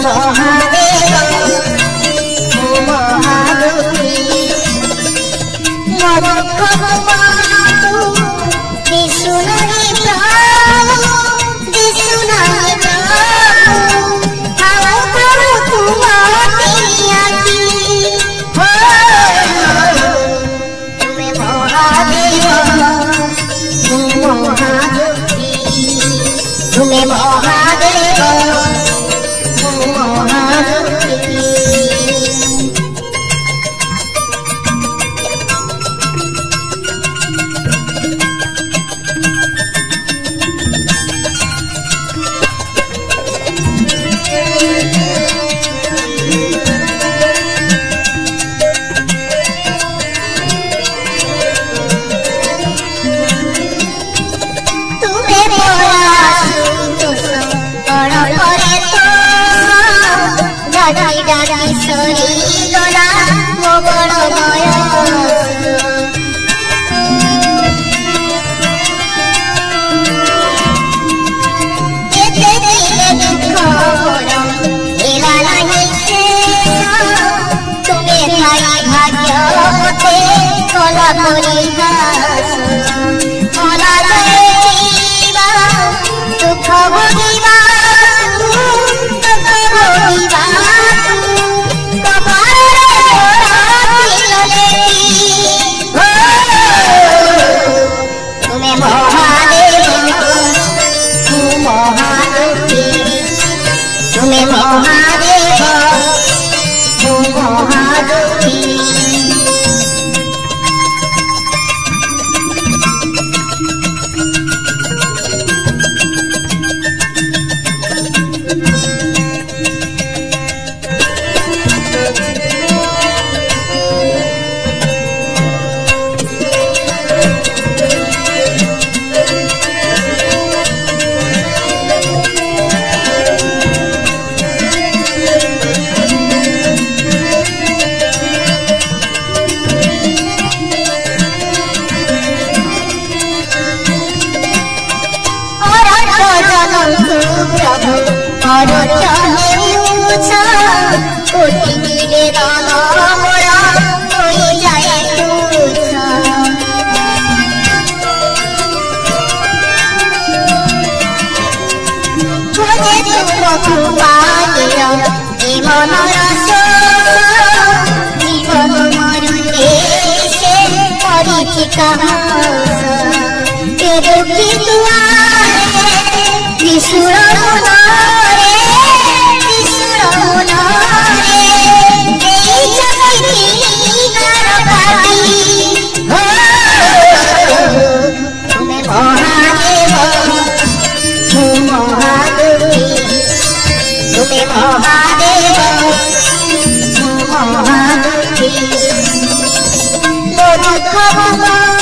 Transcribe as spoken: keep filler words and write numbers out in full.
महादेव ओ महादुखी मोर भगवान दिशु नहीं प्रभु दिशु नहीं प्रभु आओ करो तुम आती तुम्हें महादेव ओ महादुखी तुम्हें महादेव ओ महादुखी डाकी डाकी सरी गला मो बड़ बयस एते दिले दुख बड़ एला नहीं शेष तुमे खाई भाग्य मते कला परिहास भला जीवा दुख भोगिबा तुम्हें महादेव ओ महादुखी प्रभु और चाहे ऊंचा कोटि गिरे राना मोरा कोई जाए तुझा खोजे तुमको पागिरा ए मनरा जीवन मरुते से परिचिका तेरे की दुआरे विशुर मुनारे विशुर मुनारे देई जगती नरकाती तुम्हें महादेव ओ महादुखी तुम्हें महादेव ओ महादुखी मोर दुख